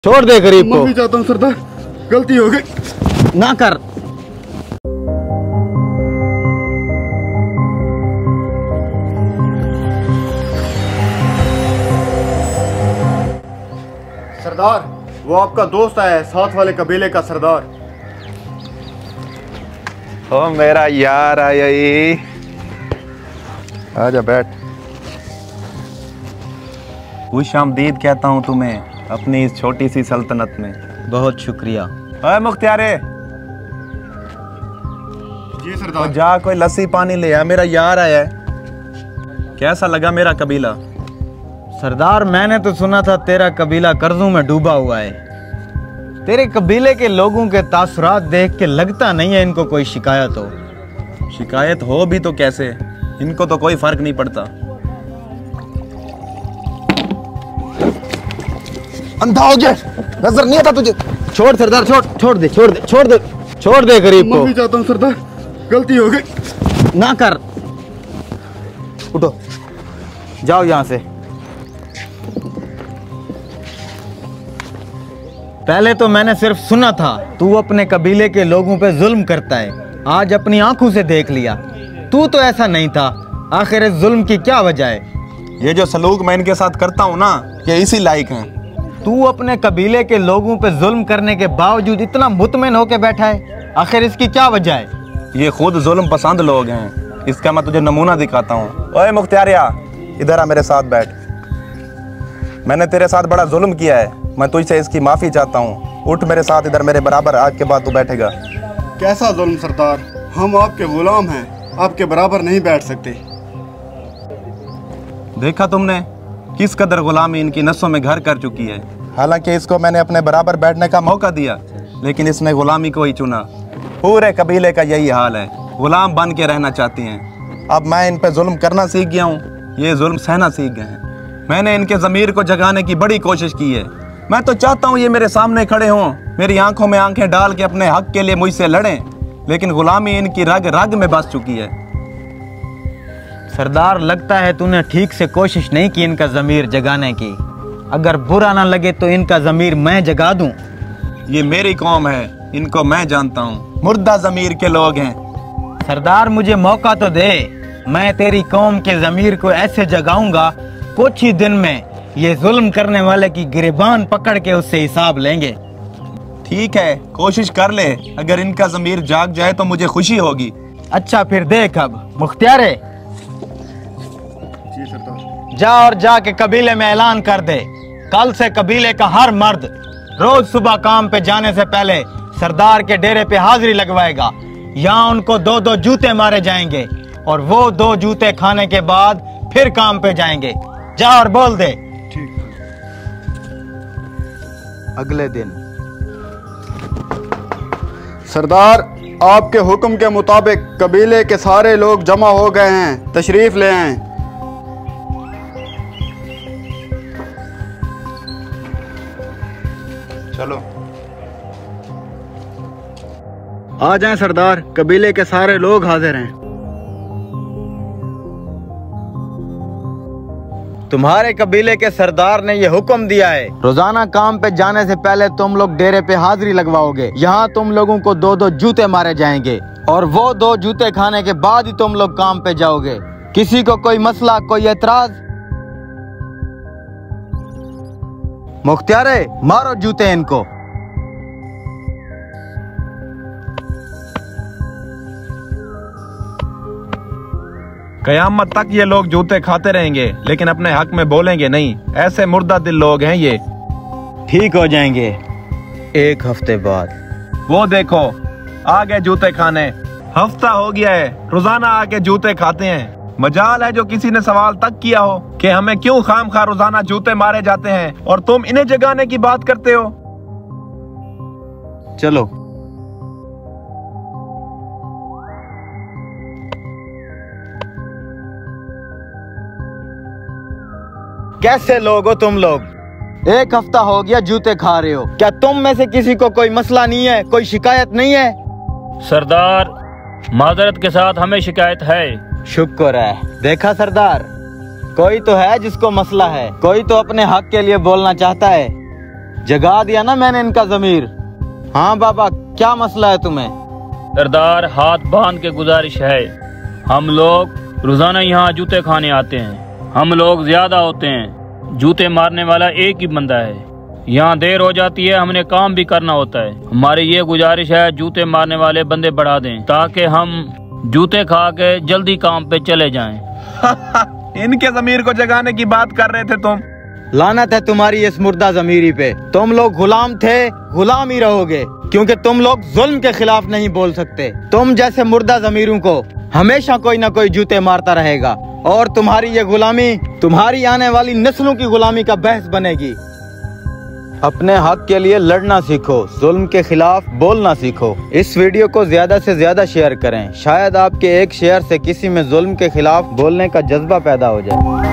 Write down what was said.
छोड़ दे गरीब को। माफी चाहता हूँ सरदार, गलती हो गई। ना कर। सरदार, वो आपका दोस्त आया है, साथ वाले कबीले का सरदार। ओ मेरा यार आया ही। आजा बैठ। खुश आमदीद कहता हूँ तुम्हें अपनी इस छोटी सी सल्तनत में। बहुत शुक्रिया। ओए मुख्तियारे, जी तो सरदार। जा कोई लस्सी पानी ले आ, मेरा यार आया है। कैसा लगा मेरा कबीला? सरदार, मैंने तो सुना था तेरा कबीला कर्जों में डूबा हुआ है। तेरे कबीले के लोगों के तासुरात देख के लगता नहीं है इनको कोई शिकायत हो। शिकायत हो भी तो कैसे, इनको तो कोई फर्क नहीं पड़ता। अंधा हो गया, नजर नहीं आता तुझे? छोड़ सरदार, छोड़ दे गरीब को। माफी चाहता हूँ सरदार, गलती हो गई। ना कर। उठो, जाओ यहां से। पहले तो मैंने सिर्फ सुना था तू अपने कबीले के लोगों पे जुल्म करता है, आज अपनी आंखों से देख लिया तू तो ऐसा नहीं था। आखिर इस जुल्म की क्या वजह है? ये जो सलूक मैं इनके साथ करता हूँ ना, ये इसी लायक हैं। तू अपने कबीले के लोगों पे जुल्म करने के बावजूद इतना मुतमिन होके बैठा है, आखिर इसकी क्या वजह है? ये खुद जुल्म पसंद लोग हैं, इसका मैं तुझे नमूना दिखाता हूँ। ओए मुख्तियारिया, इधर आ मेरे साथ बैठ। मैंने तेरे साथ बड़ा जुल्म किया है, मैं तुझसे इसकी माफ़ी चाहता हूँ। उठ मेरे साथ इधर मेरे बराबर, आज के बाद तू बैठेगा। कैसा जुल्म सरदार, हम आपके गुलाम हैं, आपके बराबर नहीं बैठ सकते। देखा तुमने किस कदर गुलामी इनकी नसों में घर कर चुकी है। हालांकि इसको मैंने अपने बराबर बैठने का मौका दिया, लेकिन इसने गुलामी को ही चुना। पूरे कबीले का यही हाल है, गुलाम बन के रहना चाहती हैं। अब मैं इन पे जुल्म करना सीख गया हूँ, ये जुल्म सहना सीख गए हैं। मैंने इनके ज़मीर को जगाने की बड़ी कोशिश की है। मैं तो चाहता हूँ ये मेरे सामने खड़े हों, मेरी आंखों में आंखें डाल के अपने हक के लिए मुझसे लड़ें, लेकिन गुलामी इनकी रग रग में बस चुकी है। सरदार, लगता है तूने ठीक से कोशिश नहीं की इनका ज़मीर जगाने की। अगर बुरा ना लगे तो इनका ज़मीर मैं जगा दूं। ये मेरी कौम है, इनको मैं जानता हूँ, मुर्दा ज़मीर के लोग हैं। सरदार, मुझे मौका तो दे, मैं तेरी कौम के ज़मीर को ऐसे जगाऊंगा कुछ ही दिन में ये जुल्म करने वाले की गिरबान पकड़ के उससे हिसाब लेंगे। ठीक है, कोशिश कर ले, अगर इनका ज़मीर जाग जाए तो मुझे खुशी होगी। अच्छा फिर देख, अब मुख्तियारे जी सरदार। जा और जाके कबीले में ऐलान कर दे, कल से कबीले का हर मर्द रोज सुबह काम पे जाने से पहले सरदार के डेरे पे हाजिरी लगवाएगा। यहाँ उनको 2-2 जूते मारे जाएंगे और वो 2 जूते खाने के बाद फिर काम पे जाएंगे। जा और बोल दे। ठीक। अगले दिन सरदार, आपके हुक्म के मुताबिक कबीले के सारे लोग जमा हो गए हैं, तशरीफ ले आएं। चलो आ जाएं सरदार, कबीले के सारे लोग हाजिर हैं। तुम्हारे कबीले के सरदार ने ये हुक्म दिया है, रोजाना काम पे जाने से पहले तुम लोग डेरे पे हाजिरी लगवाओगे। यहाँ तुम लोगों को 2-2 जूते मारे जाएंगे और वो 2 जूते खाने के बाद ही तुम लोग काम पे जाओगे। किसी को कोई मसला, कोई एतराज? मुख्तियारे, मारो जूते इनको। कयामत तक ये लोग जूते खाते रहेंगे, लेकिन अपने हक में बोलेंगे नहीं। ऐसे मुर्दा दिल लोग हैं ये। ठीक हो जाएंगे 1 हफ्ते बाद। वो देखो आ गए जूते खाने। हफ्ता हो गया है, रोजाना आके जूते खाते हैं। मजाल है जो किसी ने सवाल तक किया हो कि हमें क्यों खामखा रोजाना जूते मारे जाते हैं और तुम इन्हें जगाने की बात करते हो। चलो। कैसे लोग हो तुम लोग? 1 हफ्ता हो गया जूते खा रहे हो, क्या तुम में से किसी को कोई मसला नहीं है, कोई शिकायत नहीं है? सरदार, माजरत के साथ हमें शिकायत है। शुक्र है। देखा सरदार, कोई तो है जिसको मसला है, कोई तो अपने हक के लिए बोलना चाहता है। जगा दिया ना मैंने इनका जमीर। हाँ बाबा, क्या मसला है तुम्हें? सरदार, हाथ बांध के गुजारिश है, हम लोग रोजाना यहाँ जूते खाने आते हैं। हम लोग ज्यादा होते हैं, जूते मारने वाला एक ही बंदा है। यहाँ देर हो जाती है, हमने काम भी करना होता है। हमारी ये गुजारिश है, जूते मारने वाले बंदे बढ़ा दें ताकि हम जूते खा के जल्दी काम पे चले जाएं। इनके जमीर को जगाने की बात कर रहे थे तुम। लानत है तुम्हारी इस मुर्दा जमीरी पे। तुम लोग गुलाम थे, गुलाम ही रहोगे, क्योंकि तुम लोग जुल्म के खिलाफ नहीं बोल सकते। तुम जैसे मुर्दा जमीरों को हमेशा कोई ना कोई जूते मारता रहेगा और तुम्हारी ये गुलामी तुम्हारी आने वाली नस्लों की गुलामी का बहस बनेगी। अपने हक के लिए लड़ना सीखो, जुल्म के खिलाफ बोलना सीखो। इस वीडियो को ज्यादा से ज्यादा शेयर करें, शायद आपके एक शेयर से किसी में जुल्म के खिलाफ बोलने का जज्बा पैदा हो जाए।